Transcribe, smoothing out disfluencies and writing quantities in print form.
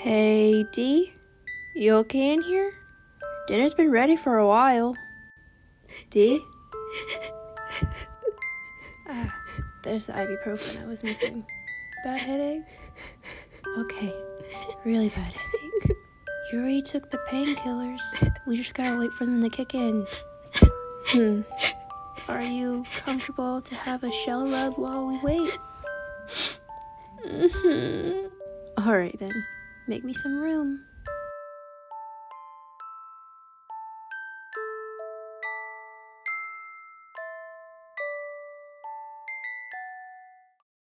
Hey, D? You okay in here? Dinner's been ready for a while. D? There's the ibuprofen I was missing. Bad headache? Okay, really bad headache. You already took the painkillers. We just gotta wait for them to kick in. Are you comfortable to have a shell rub while we wait? Alright then, make me some room.